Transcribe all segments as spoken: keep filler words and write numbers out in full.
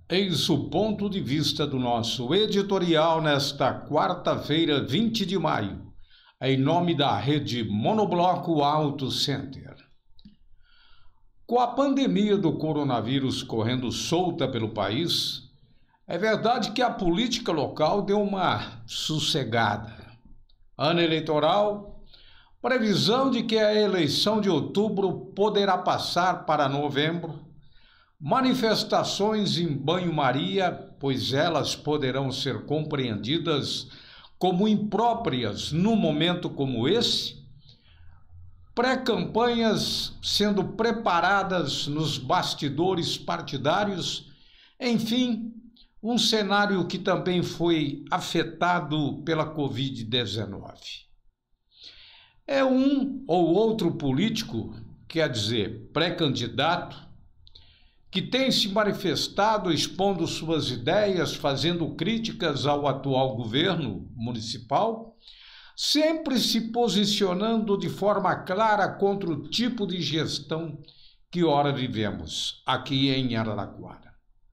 Eis o ponto de vista do nosso editorial nesta quarta-feira, vinte de maio, em nome da rede Monobloco Auto Center. Com a pandemia do coronavírus correndo solta pelo país, é verdade que a política local deu uma sossegada. Ano eleitoral, previsão de que a eleição de outubro poderá passar para novembro, manifestações em banho-maria, pois elas poderão ser compreendidas como impróprias num momento como esse, pré-campanhas sendo preparadas nos bastidores partidários, enfim, um cenário que também foi afetado pela covid dezenove. É um ou outro político, quer dizer, pré-candidato, que tem se manifestado expondo suas ideias, fazendo críticas ao atual governo municipal, sempre se posicionando de forma clara contra o tipo de gestão que ora vivemos aqui em Araraquara.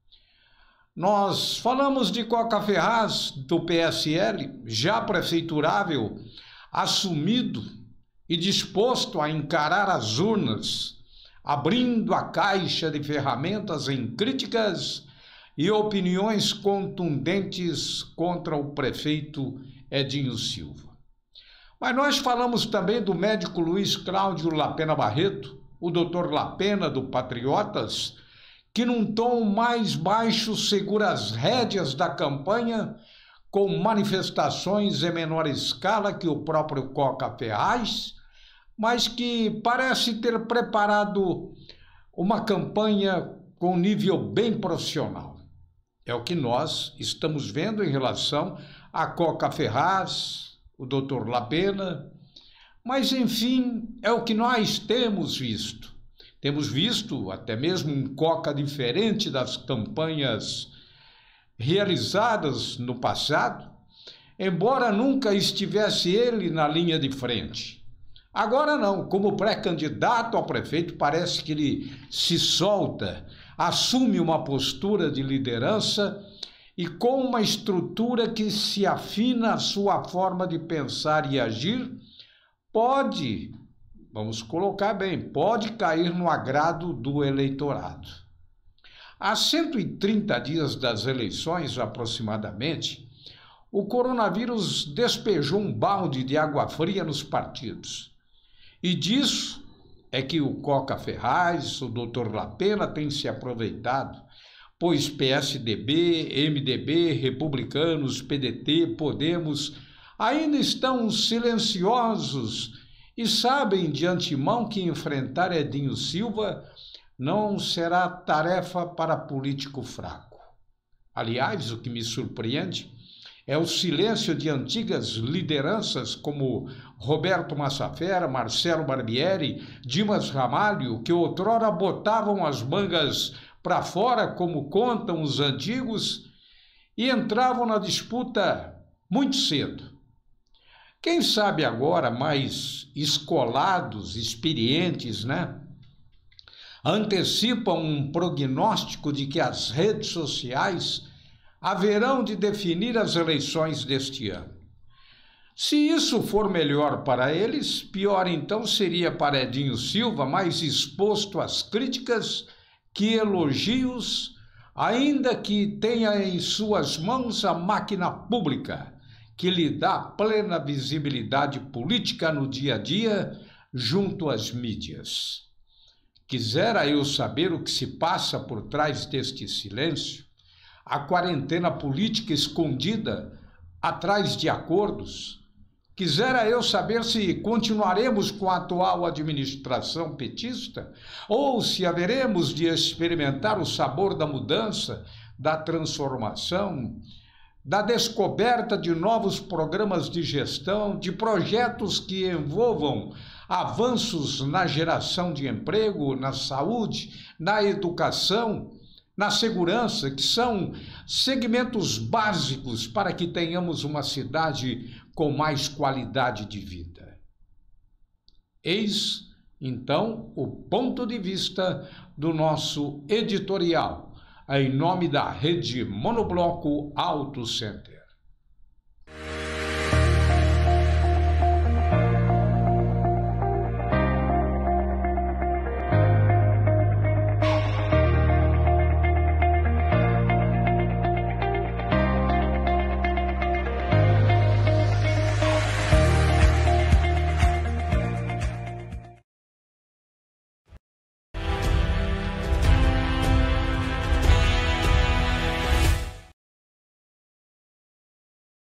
Nós falamos de Coca Ferraz, do P S L, já prefeiturável, assumido e disposto a encarar as urnas, abrindo a caixa de ferramentas em críticas e opiniões contundentes contra o prefeito Edinho Silva. Mas nós falamos também do médico Luiz Cláudio Lapena Barreto, o doutor Lapena do Patriotas, que num tom mais baixo segura as rédeas da campanha com manifestações em menor escala que o próprio Coca Ferraz, mas que parece ter preparado uma campanha com nível bem profissional. É o que nós estamos vendo em relação a Coca Ferraz, o doutor Lapena, mas, enfim, é o que nós temos visto. Temos visto até mesmo um Coca diferente das campanhas realizadas no passado, embora nunca estivesse ele na linha de frente. Agora não, como pré-candidato a prefeito, parece que ele se solta, assume uma postura de liderança e com uma estrutura que se afina à sua forma de pensar e agir, pode, vamos colocar bem, pode cair no agrado do eleitorado. Há cento e trinta dias das eleições, aproximadamente, o coronavírus despejou um balde de água fria nos partidos. E disso é que o Coca Ferraz, o doutor Lapena tem se aproveitado, pois P S D B, M D B, Republicanos, P D T, Podemos ainda estão silenciosos e sabem de antemão que enfrentar Edinho Silva não será tarefa para político fraco. Aliás, o que me surpreende é o silêncio de antigas lideranças como Roberto Massafera, Marcelo Barbieri, Dimas Ramalho, que outrora botavam as mangas para fora, como contam os antigos, e entravam na disputa muito cedo. Quem sabe agora, mais escolados, experientes, né? Antecipam um prognóstico de que as redes sociais haverão de definir as eleições deste ano. Se isso for melhor para eles, pior então seria para Edinho Silva, mais exposto às críticas que elogios, ainda que tenha em suas mãos a máquina pública, que lhe dá plena visibilidade política no dia a dia junto às mídias. Quisera eu saber o que se passa por trás deste silêncio, a quarentena política escondida atrás de acordos. Quisera eu saber se continuaremos com a atual administração petista ou se haveremos de experimentar o sabor da mudança, da transformação, da descoberta de novos programas de gestão, de projetos que envolvam avanços na geração de emprego, na saúde, na educação, na segurança, que são segmentos básicos para que tenhamos uma cidade com mais qualidade de vida. Eis, então, o ponto de vista do nosso editorial, em nome da rede Monobloco Auto Center.